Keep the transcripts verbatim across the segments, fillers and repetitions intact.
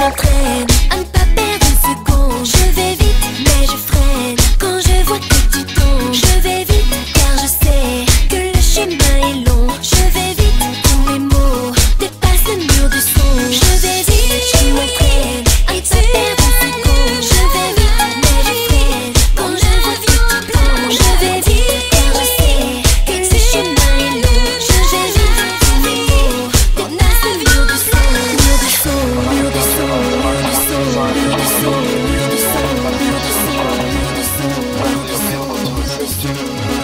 m'entraîne à ne pas perdre une seconde. Je vais vite, mais je freine quand je vois que tu tombes. Je vais vite, car je sais que le chemin est long. Je vais vite, tous mes mots dépassent le mur du son. Je vais vite, je m'entraîne à ne pas perdre une seconde. Je vais vite, mais je freine quand je vois que tu tombes. Je vais vite, car je sais que ce chemin est long. Je vais vite, tous mes mots dépassent le mur du son. Mur du son, mur du son, mur du son, mur du son, mur du son, mur du son, mur du son, mur du son, mur du son.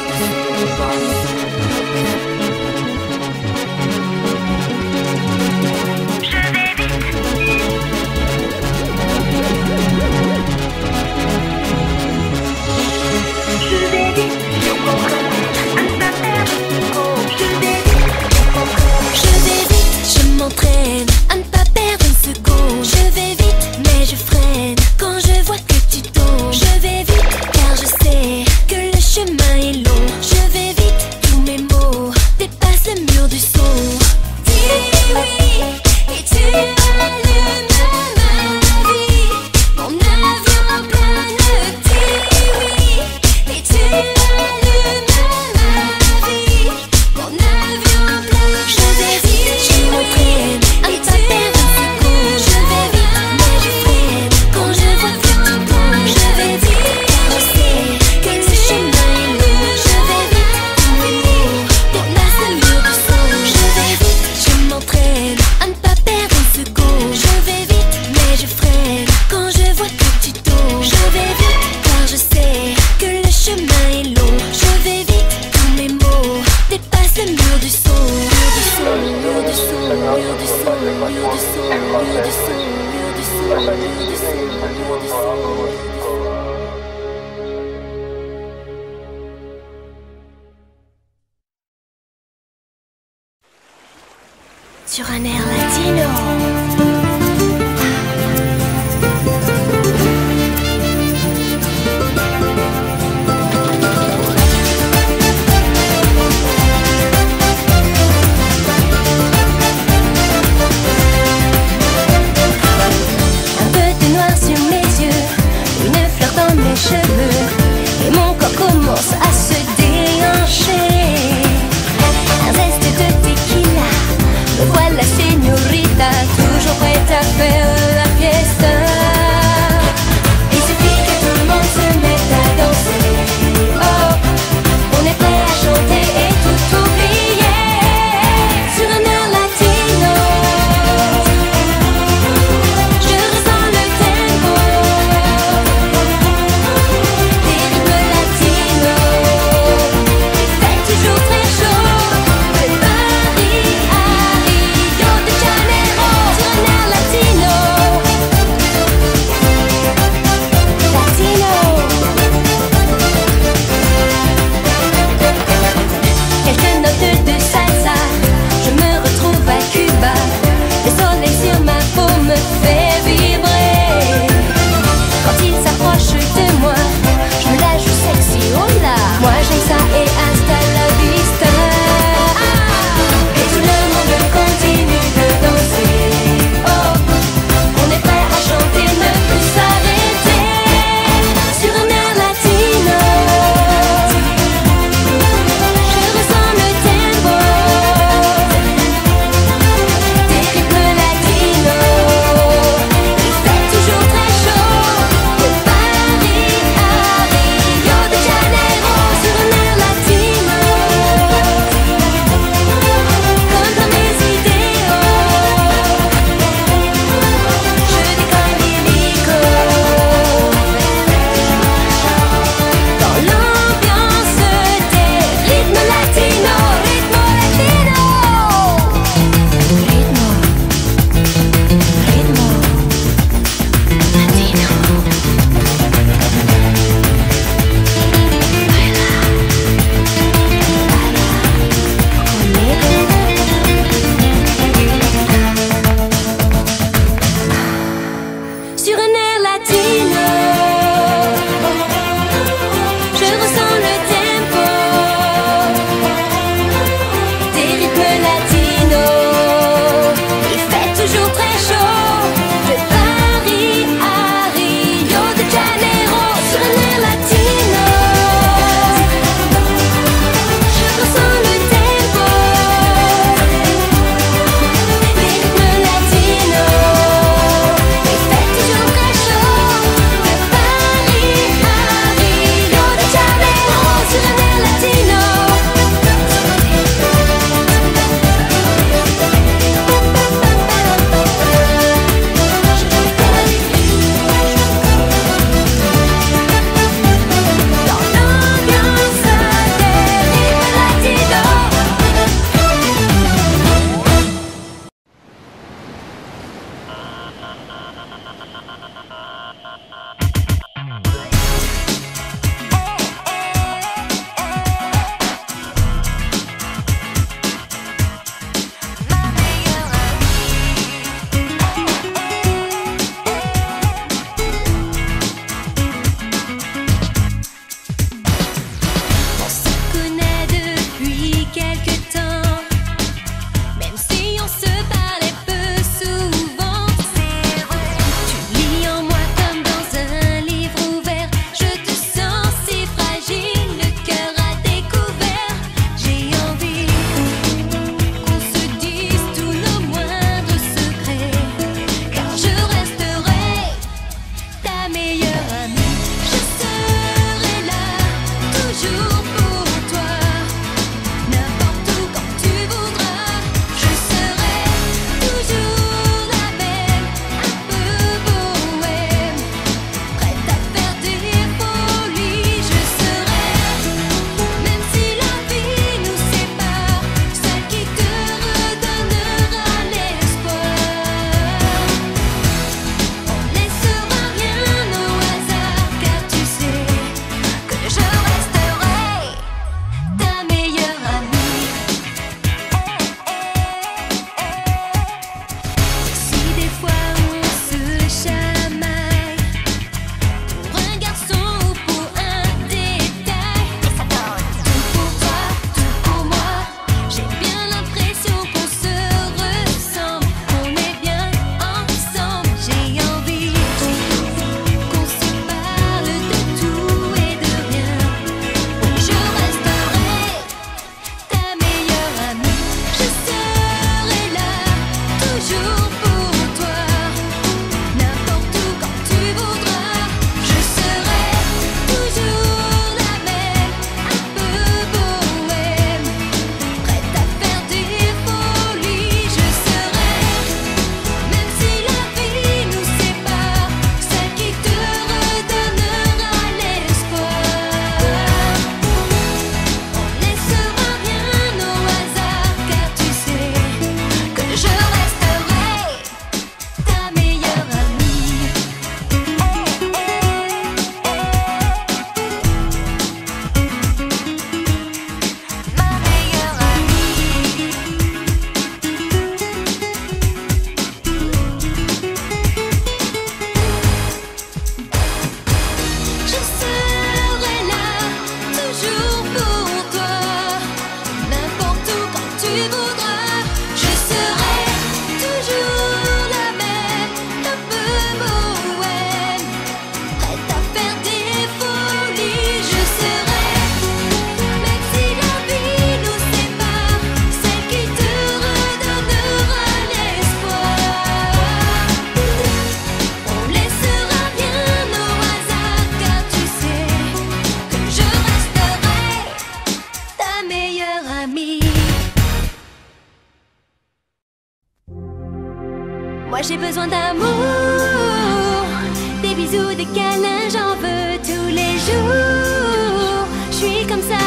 M'entraîne à ne pas perdre une seconde. Je vais vite, mais je freine quand je vois que tu tombes. Je vais vite, car je sais que le chemin est long. Je vais vite, tous mes mots dépassent le mur du son. Dis oui, et tu allumes ma vie. Mon avion plane. Dis oui, et tu allumes ma vie. Mon avion plane. Je vais vite, je m'entraîne à ne pas perdre une seconde. Je vais vite, mais je freine quand je vois que tu tombes. Je vais vite, car je sais que ce chemin est long. Je vais vite, tous mes mots dépassent le mur du son. Je vais vite, je m'entraîne à ne pas perdre une seconde. Je vais vite, mais je freine quand je vois que tu tombes. Je vais vite, car je sais que le chemin est long. Je vais vite, tous mes mots dépassent le mur du son. Mur du son, mur du son, mur du son, mur du son, mur du son, mur du son, mur du son, mur du son. Sur un air latino. Un peu de noir sur mes yeux, une fleur dans mes cheveux, et mon corps commence à se déhancher. Un zeste de tequila, me voilà señorita. Moi j'ai besoin d'amour, des bisous, des câlins, j'en veux tous les jours. Je suis comme ça.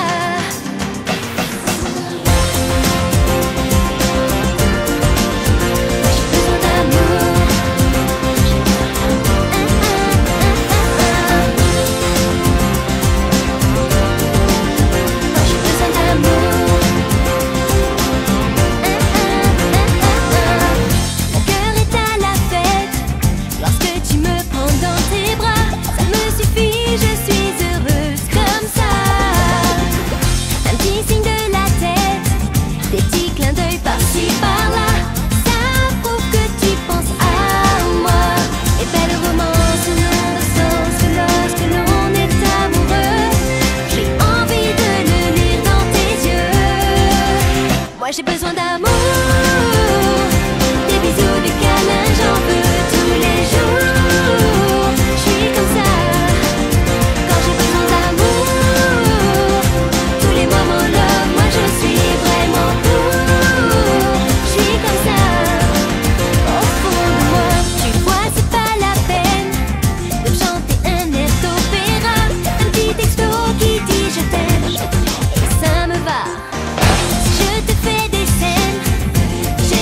Moi j'ai besoin d'amour, des bisous, des câlins, j'en veux tous les jours. Je suis comme ça, quand j'ai besoin d'amour, tous les moments là, moi je suis vraiment pour. Je suis comme ça, au fond de moi. Tu vois c'est pas la peine de me chanter un air d'opéra, un petit texto qui dit je t'aime, et ça me va. Je te fais des scènes, je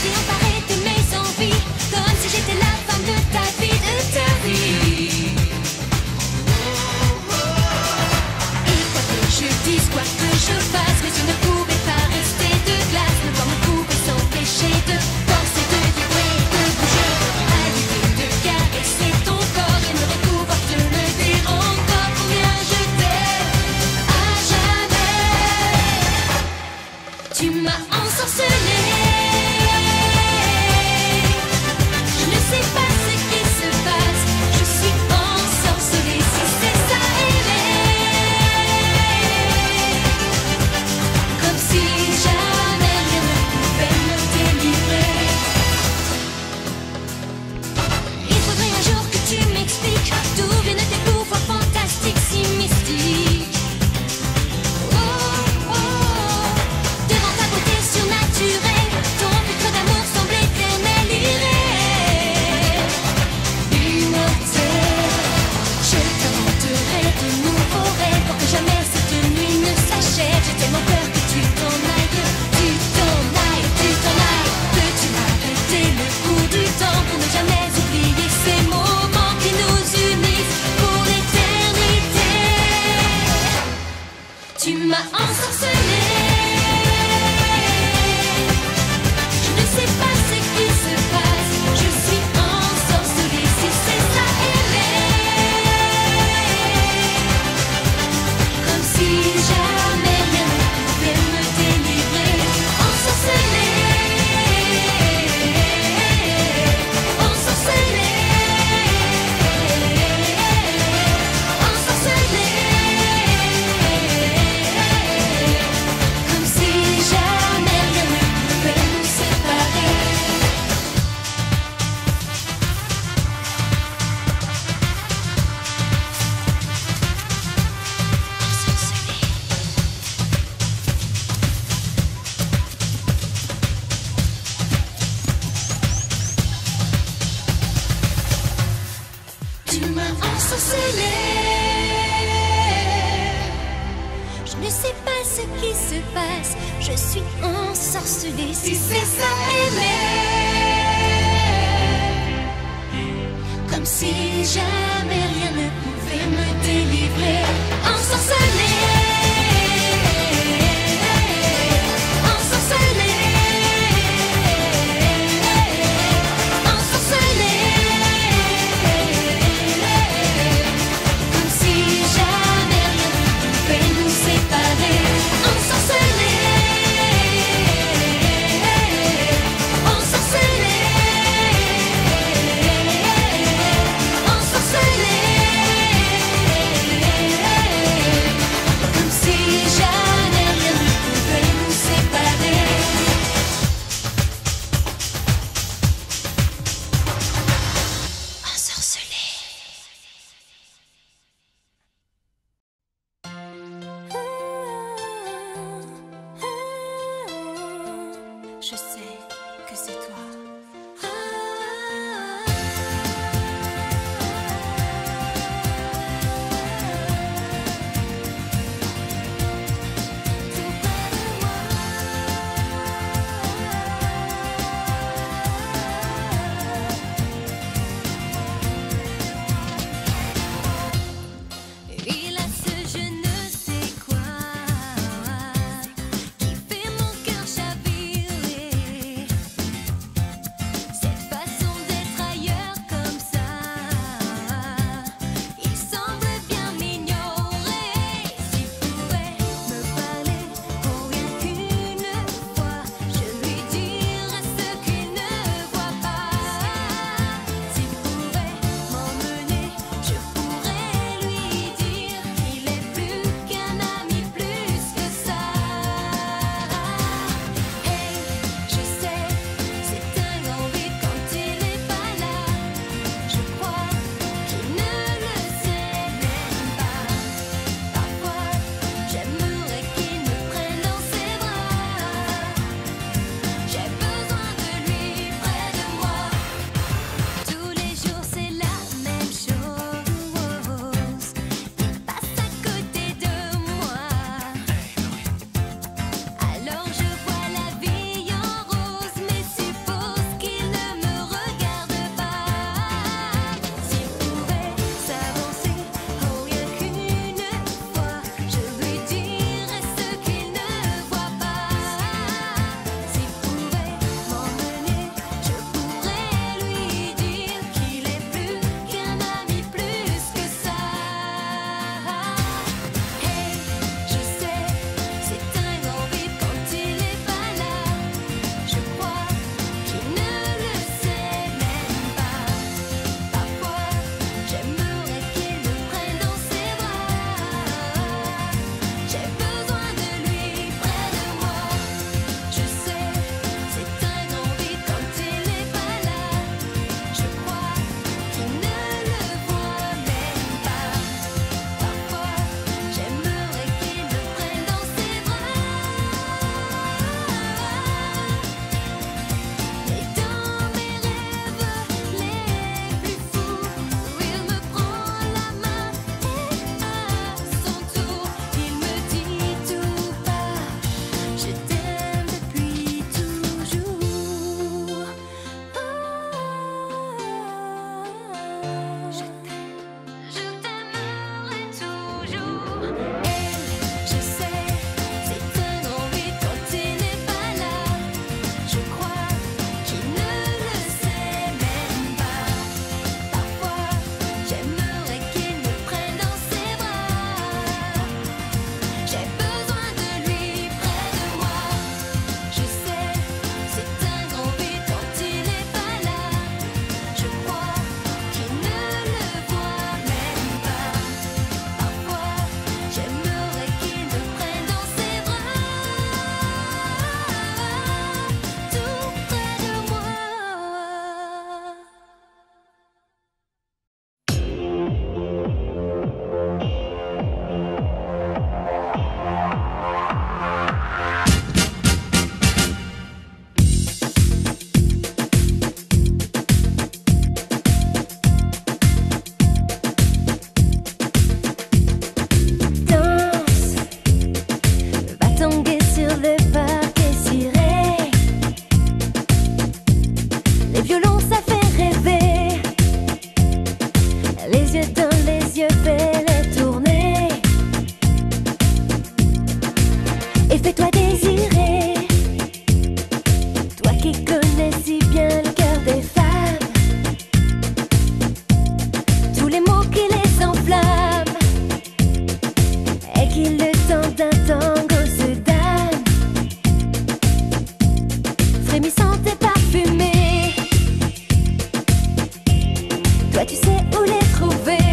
j'ai emparé de mes envies, comme si j'étais la femme de ta vie, de ta vie. Et quoi que je dise, quoi que je fasse, mes yeux ne pouvaient pas rester de glace. Mon corps ne pouvait s'empêcher de penser, de vibrer, de bouger, à l'idée de caresser ton corps. J'aimerais pouvoir te le dire encore combien je t'aime à jamais. Tu m'as ensorcelé. Je ne sais pas ce qui se passe, je suis ensorcelée. Si c'est ça aimer, comme si jamais rien ne pouvait me délivrer. Il faudrait un jour que tu m'expliques d'où viennent tes pouvoirs fantastiques si mystiques. Oh, oh, devant ta beauté surnaturelle, ton filtre d'amour semble éternel, irréel, immortel. Je t'inventerai de nouveaux rêves pour que jamais cette nuit ne s'achève. J'ai tellement peur que tu t'en ailles, que tu t'en ailles, tu t'en ailles. Peux-tu arrêter le cours du temps pour ne jamais oublier ces moments qui nous unissent pour l'éternité? Tu m'as ensorcelé. Je ne sais pas ce qui se passe, je suis ensorcelée. Si c'est ça aimer, comme si jamais rien ne pouvait me délivrer. Ensorcelée, ensorcelée, ensorcelée, comme si jamais rien ne pouvait nous séparer. Tu m'as ensorcelé. Je ne sais pas ce qui se passe, je suis ensorcelée. Si c'est ça aimer, comme si jamais rien ne pouvait me délivrer. Ensorcelée, ensorcelée, ensorcelée, comme si jamais rien ne pouvait nous séparer. Ensorcelée, ensorcelée, ensorcelée, comme si jamais rien ne pouvait nous séparer. Ensorcelée. Je sais que c'est toi. Il a ce je ne sais quoi qui fait mon cœur chavirer. qui connaît si bien le cœur des femmes, tous les mots qui les enflamment, et qui le temps d'un tango se donnent, frémissante et parfumée. Toi tu sais où les trouver,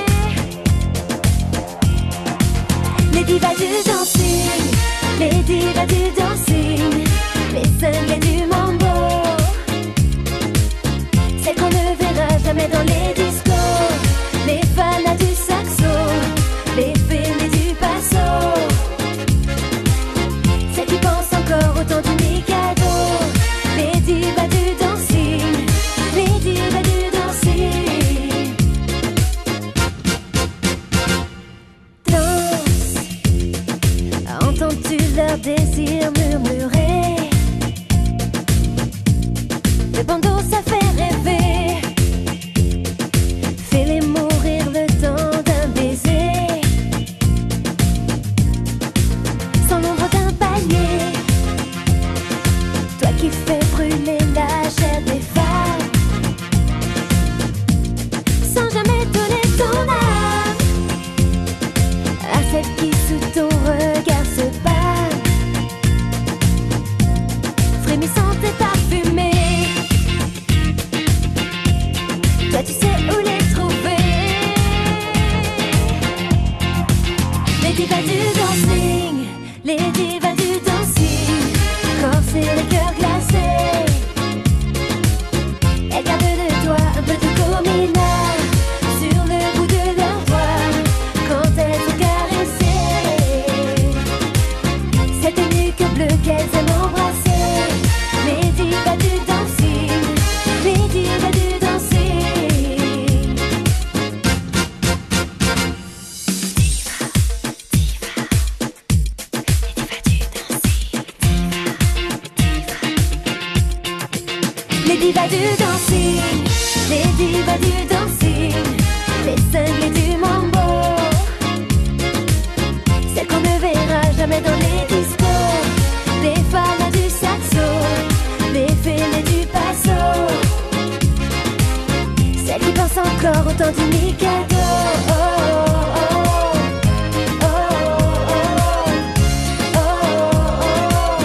les divas du dancing, les divas du dancing, les cinglés du mambo, celles qu'on ne verra jamais dans les discos, les fanas du saxo, les fées du passo, celles qui pensent encore autant du Mikado, les divas du dancing, les divas du dancing. Danse, entends-tu leur désir murmurer? Le bandeau ça fait rêver, fais-les mourir le temps d'un baiser, sans l'ombre d'un palier. Toi qui fais brûler la chair des femmes, sans jamais donner ton âme à celle qui sous ton regard se bat, frémissante et parfumée. Toi tu sais où les trouver, les divas du dancing, les divas du dancing, corsés les cœurs glacés. Elles gardent de toi un peu de comina sur le bout de leurs doigts quand elles sont caressées. Cette nuque bleue qu'elles aiment embrasser, les divas du dancing, les divas du dancing. Les divas du dancing, les divas du dancing, les cinglés du mambo, celles qu'on ne verra jamais dans les discos, les fanas du saxo, les fées du passo, celles qui pensent encore au temps du Mikado. Oh, oh, oh, oh, oh, oh, oh.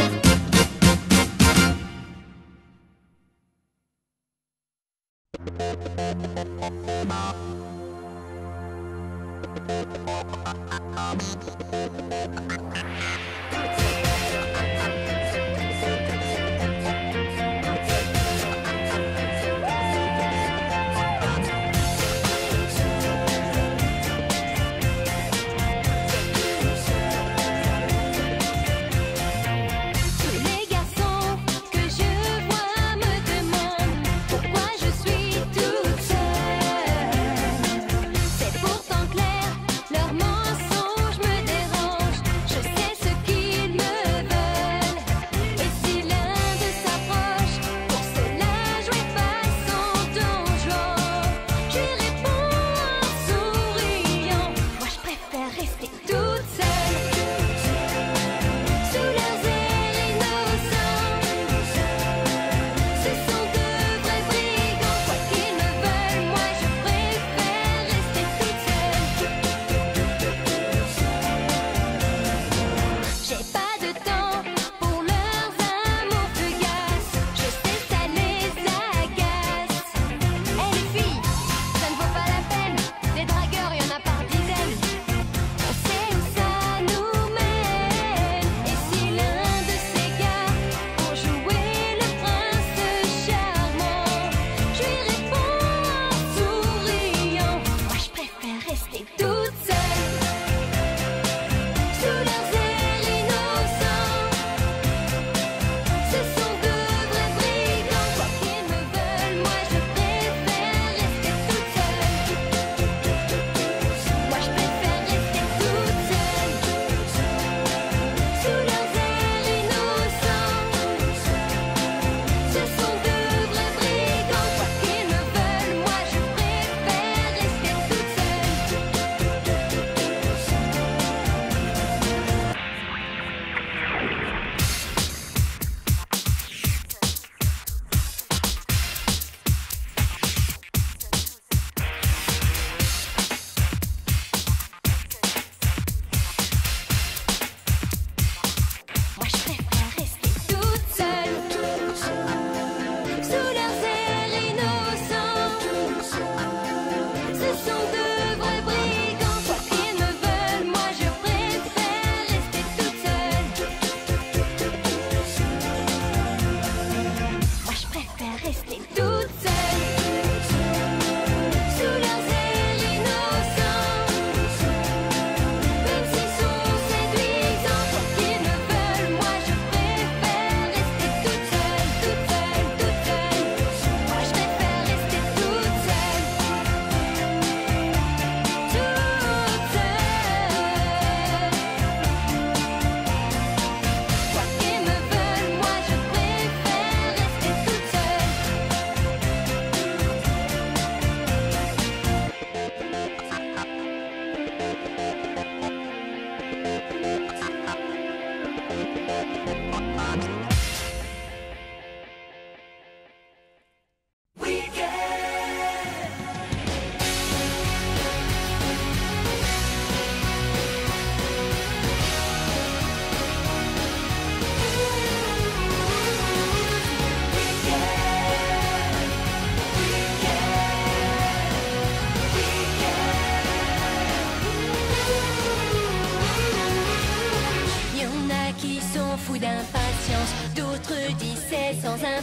Tous les garçons que je vois me demandent pourquoi je suis toute seule. C'est pourtant clair, leurs mensonges me dérangent. Je sais ce qu'ils me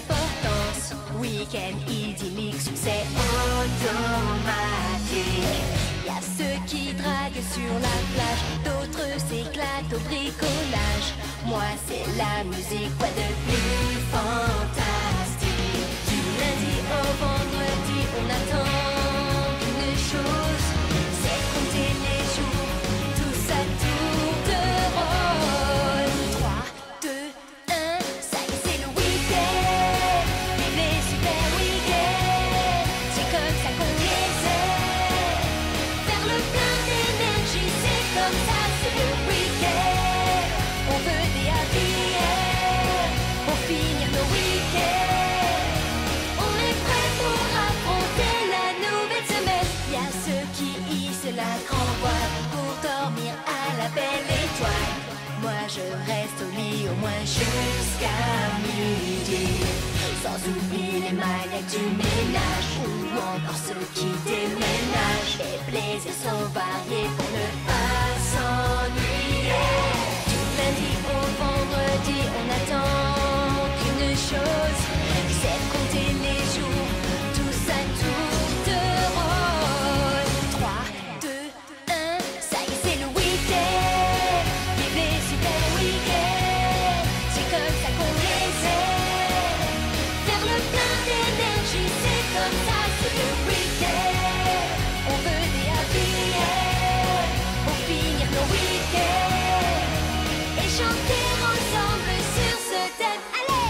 d'importance. Week-end idyllique, succès automatique. Y a ceux qui draguent sur la plage, d'autres s'éclatent au bricolage. Moi c'est la musique, quoi de plus fantastique. Du lundi au vendredi, on attend une chose, c'est compter les jours, tout ça tour de rôle. Trois, deux, un, ça y est c'est le week-end. Vive les super week-ends, c'est comme ça qu'on les aime. Faire le plein d'énergie, c'est comme ça, c'est le week-end. On veut des happy end pour finir nos week-ends. On est prêt pour affronter la nouvelle semaine. Y a ceux qui hissent la grande voile pour dormir à la belle étoile. Moi je reste au lit au moins jusqu'à midi. Sans oublier les maniaques du ménage ou encore ceux qui déménagent. Les plaisirs sont variés pour ne pas s'ennuyer. Du lundi au vendredi, on attend qu'une chose, c'est de compter les jours, tout ça tour de rôle. Trois, deux, un, ça y est c'est le week-end. Vive les super week-ends, c'est comme ça qu'on les aime. Faire le plein d'énergie, c'est comme ça, c'est le week-end. On veut des happy end pour finir nos week-ends et chanter ensemble sur ce thème. Allez!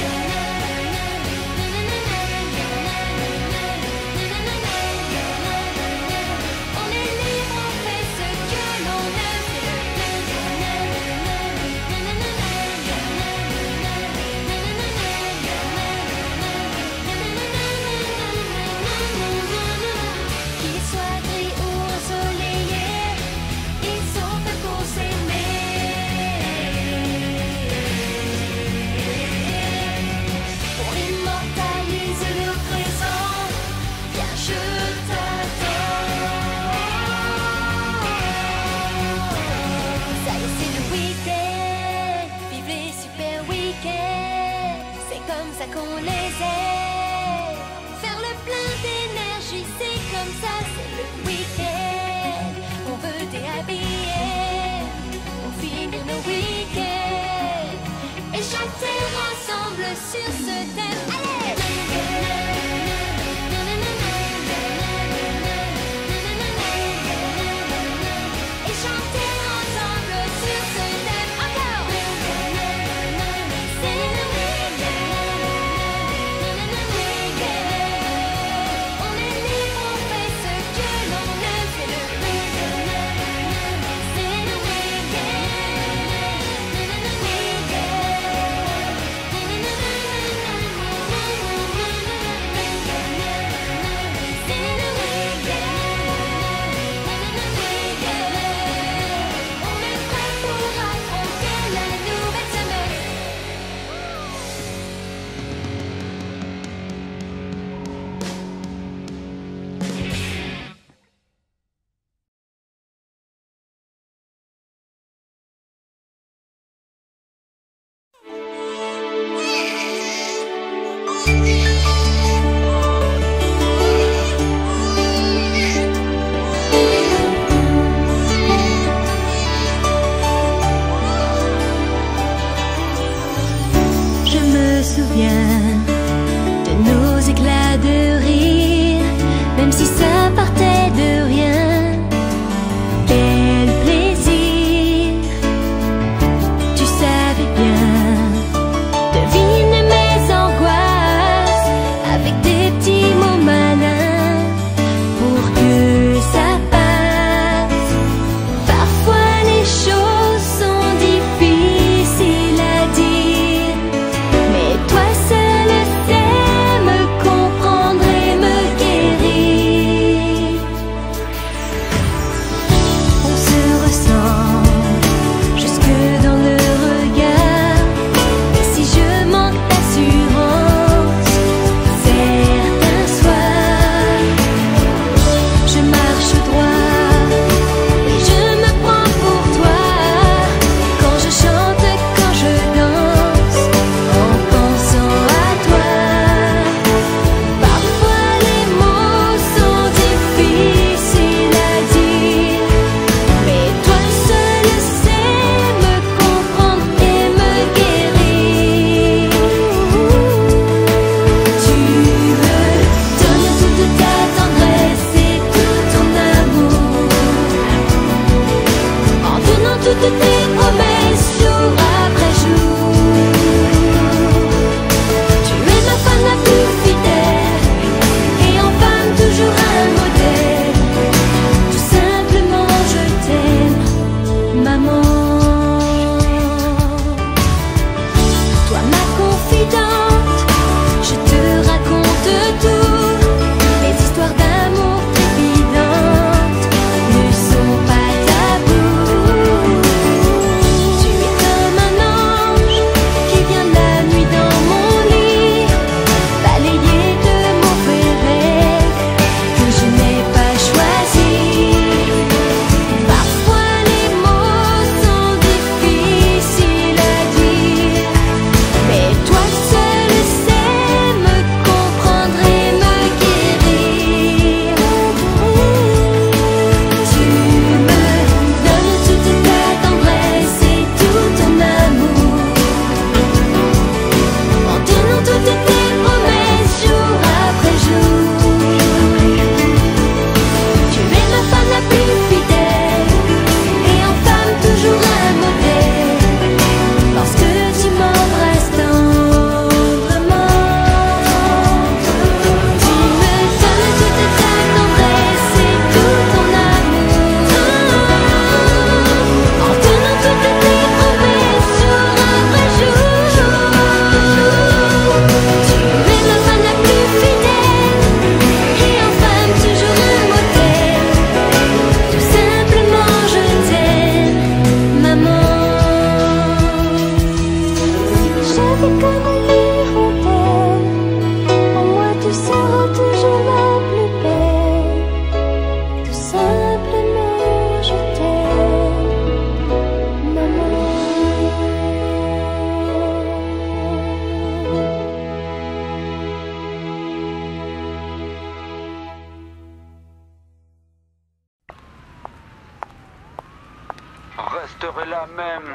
On est libre, on fait ce que l'on aime. Qu'il soit gris ou ensoleillé, ils sont faits pour s'aimer. Pour immortaliser le présent, viens je t'attends. Ça y est c'est le week-end, vive les super week-ends, c'est comme ça qu'on les aime. Faire le plein d'énergie, c'est comme ça, c'est le week-end. On veut des happy end pour finir nos week-ends et chanter ensemble sur ce thème. Allez! Et chanter ensemble sur ce thème. Encore! C'est le week-end. On est libre, on fait ce que l'on aime. C'est le week-end. C'est le On est prêt pour affronter la nouvelle semaine. Je me souviens de nos éclats de rire, même si ça partait de rien. Quel plaisir, tu savais bien, devine mes angoisses avec des petits mots malins pour que ça passe. Parfois les choses sont difficiles à dire, mais toi seul sais me comprendre et me guérir. resterai la même.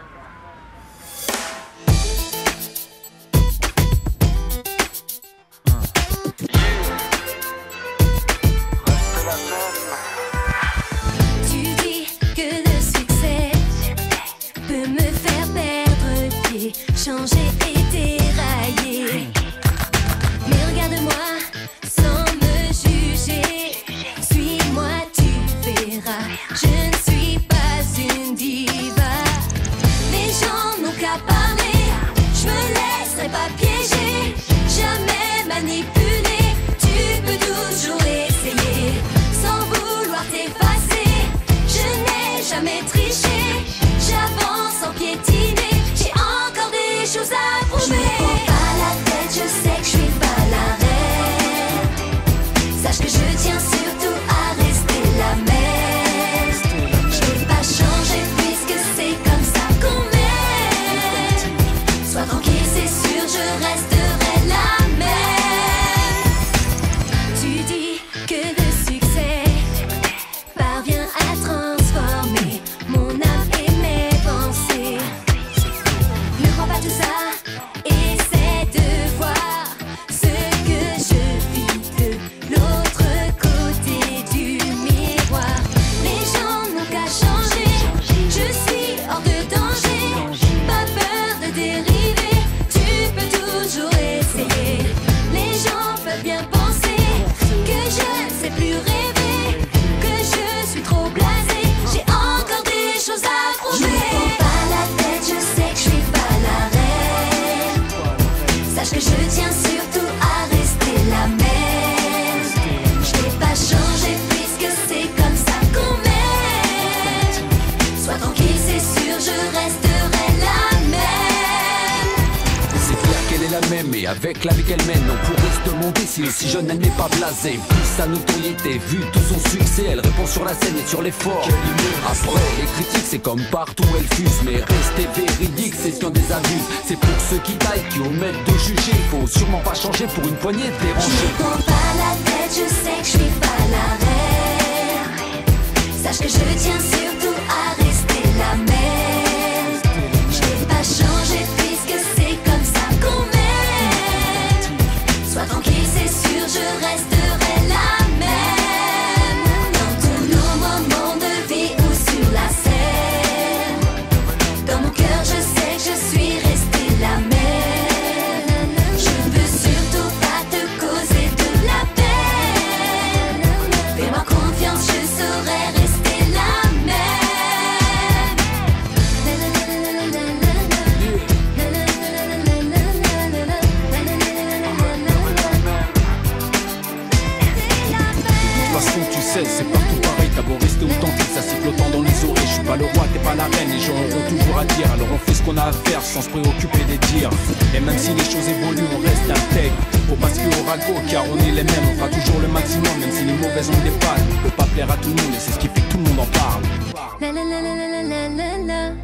Tu dis que le succès peut me faire perdre pied, changer et dérailler. Mais regarde-moi sans me juger, suis-moi, tu verras. Je ne suis pas une diva. Les gens n'ont qu'à parler, je me laisserai pas piéger, jamais manipuler. Tu peux toujours essayer, sans vouloir t'effacer. Je n'ai jamais triché, j'avance sans piétiner. J'ai encore des choses à prouver. Je me prends pas la tête, je sais que je suis pas la reine. Sache que je tiens surtout à rester la même. Je vais pas changer puisque c'est comme ça qu'on m'aime. Sois tranquille, c'est sûr, je resterai la même. Tu dis que le succès parvient à transformer mon âme et mes pensées. Ne crois pas tout ça, essaie de voir ce que je vis de l'autre côté du miroir. Les gens n'ont qu'à changer, je suis hors de danger, pas peur de dériver. Tu peux toujours essayer, les gens peuvent bien penser que je ne sais plus rêver, que je suis trop blasée. J'ai encore des choses à prouver. Je me prends pas la tête, je sais que je suis pas la reine. Sache que je tiens surtout à rester la même. Je vais pas changer puisque c'est comme ça qu'on m'aime. Sois tranquille, c'est sûr, je resterai la même. C'est clair qu'elle est la même et avec la vie qu'elle mène, on pourrait se demander si si jeune elle n'est pas blasée. Vu sa notoriété, vu tout son succès, elle répond sur la scène et sur l'effort. Après les critiques, c'est comme partout elle fuse, mais rester véridique, c'est ce qu'on désabuse. C'est pour ceux qui taillent, qui omettent de juger. Faut sûrement pas changer pour une poignée de Je dérangés. me prends pas la tête, je sais que je suis pas la reine. Sache que je tiens surtout à rester la même. Je vais pas changer puisque c'est comme ça qu'on m'aime. Sois tranquille, c'est sûr, je resterai la même. Dans tous nos moments de vie ou sur la scène, dans mon cœur je sais que je suis restée la même. Je veux surtout pas te causer de la peine. Fais-moi confiance, je saurai rester la même. De toute façon tu sais c'est partout pareil, t'as beau rester authentique, ça siffle autant dans les oreilles. Je suis pas le roi, t'es pas la reine, les gens auront toujours à dire. Alors on fait ce qu'on a à faire sans se préoccuper des dires. Et même si les choses évoluent, on reste intègre. Faut pas se fier au ragot car on est les mêmes. On fera toujours le maximum même si les mauvaises ont des pannes. On peut pas plaire à tout le monde et c'est ce qui fait que tout le monde en parle. La la la la la la la la.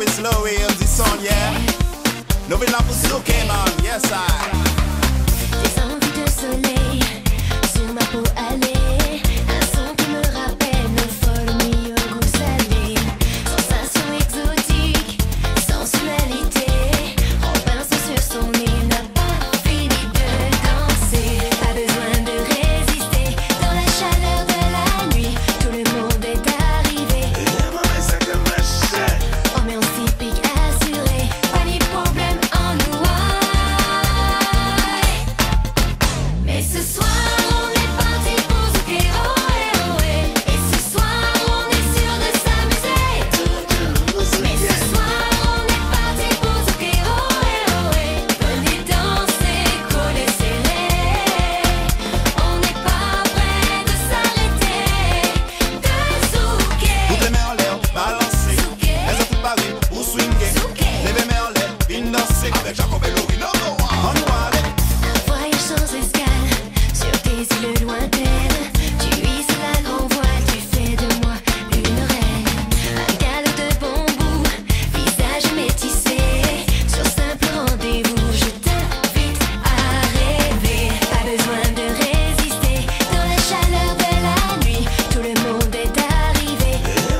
it slow in the sun, yeah. Love it like a okay, man, yes I. Des envies de soleil sur ma peau allée, un son qui me rappelle nos folles nuits au goût salé. Sensation exotique, sensualité, en balançant sur son nez, n'a pas fini de danser. Pas besoin de résister, dans la chaleur de la nuit, tout le monde est arrivé. Ambiance typique assurée, pas ni problème en nous. Mais ce soir on est parti pour zouker, oh eh oh eh. Et ce soir on est sûr de s'amuser. Mais ce soir on est parti pour zouker, oh eh oh eh. Venez danser, collés serrés. On n'est pas prêt de s'arrêter, de zouker. Toutes les mains en l'air, balancer. Elles ont tout paré pour swinger. Levez les mains en l'air, viens danser. Avec Jacob et Laurie, non, non, on nous allait. Un voyage sans escale sur des îles lointaines. Tu hisses la grande voile, tu fais de moi une reine. Un galop de bambou, visage métissé. Sur simple rendez-vous, je t'invite à rêver. Pas besoin de résister, dans la chaleur de la nuit, tout le monde est arrivé.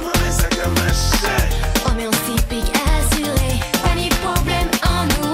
Ambiance typique assurée, pas ni problème en nous.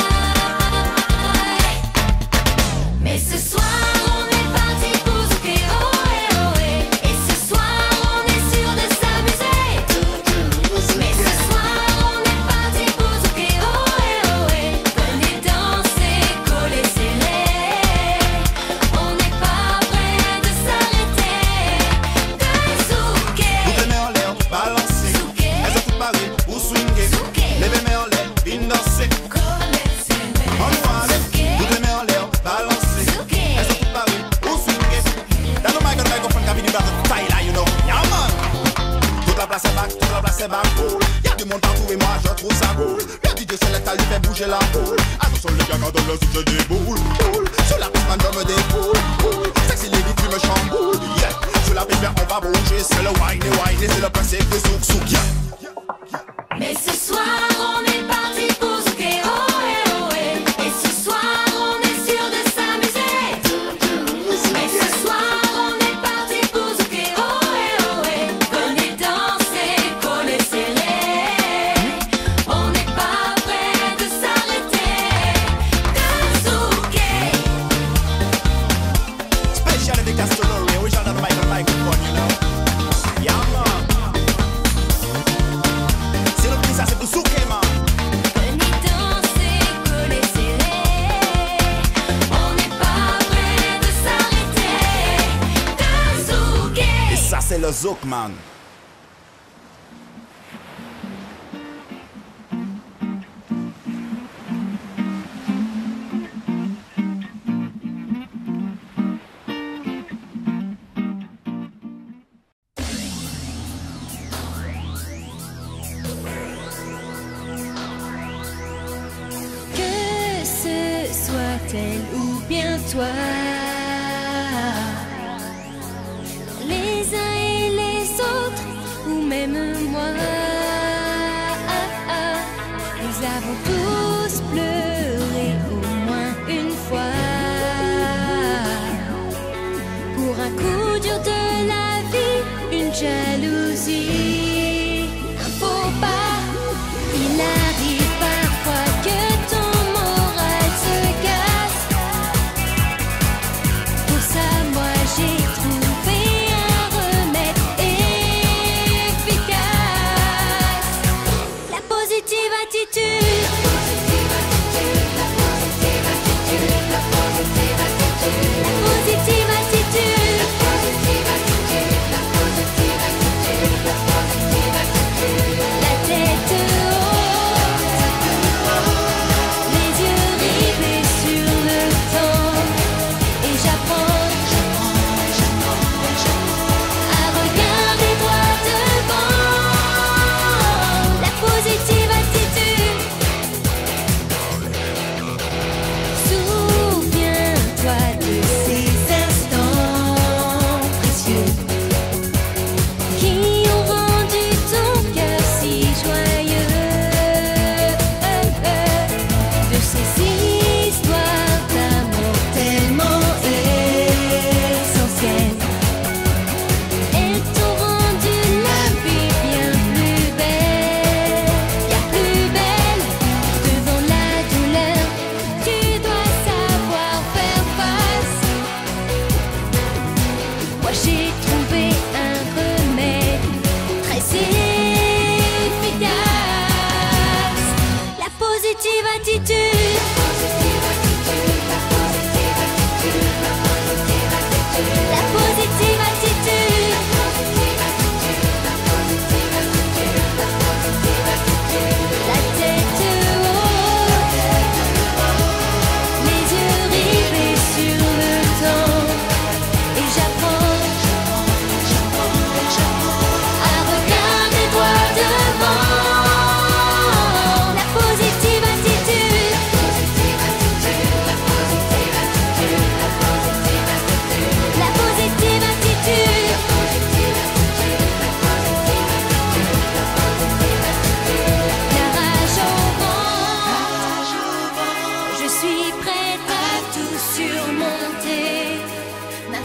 Mais ce soir on est parti pour zouker, oh eh oh eh. Et ce soir on est sûr de s'amuser. Mais ce soir on est parti pour zouker, oh eh oh eh. Venez danser, collés serrés. On n'est pas prêt de s'arrêter, de zouker. Toutes les mains en l'air, balancer. Elles ont tout paré pour swinger. Levez les mains en l'air, viens danser. On nous allait. Toutes les mains en l'air, balancer. Elles ont tout paré pour swinger. Dans le mic, le microphone, cabine, il va de taille là, you know. Yeah, man. Toute la place est back, toute la place est back, cool. Y'a du monde partout et moi je trouve ça cool. Le D J Select a lui fait bouger la boule. Attention les gars quand on le suit je déboule, cool. Sur la piste man je me déboule, cool. Sexy lady tu me chamboule, yeah. Sur la piste on va bouger, c'est le wine et wine et c'est le principe de souk souk, yeah. Mais ce soir on est parti pour zouker, oh eh oh eh. Et ce soir on est sûr de s'amuser. Mais ce soir on est parti pour zouker, oh eh oh eh. Venez danser, collés serrés. On n'est pas prêt de s'arrêter, de zouker. Special dédicace to Laurie, original mic on microphone, you know. Yeah, man. C'est le petit ça, c'est pour zouker, man. Venez danser, collés serrés. On n'est pas prêt de s'arrêter, de zouker. Et ça c'est le zouk, man. Que ce soit elle ou bien toi, les uns et les autres, ou même moi, nous avons tous pleuré au moins une fois pour un coup dur de la vie, une jalousie, un faux pas. Il arrive parfois que ton moral se casse.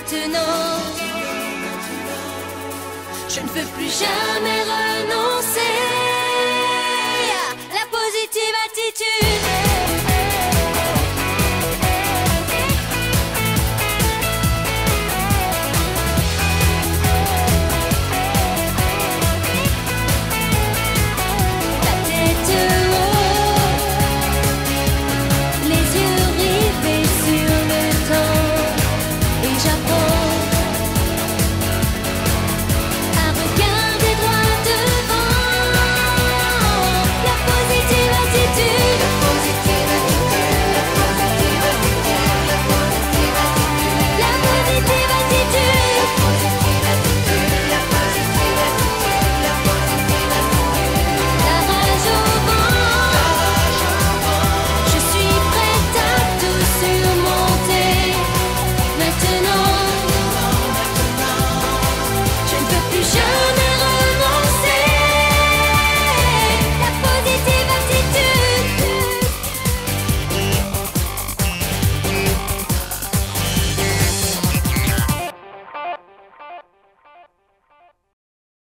maintenant. Je ne veux plus jamais renoncer. La positive attitude.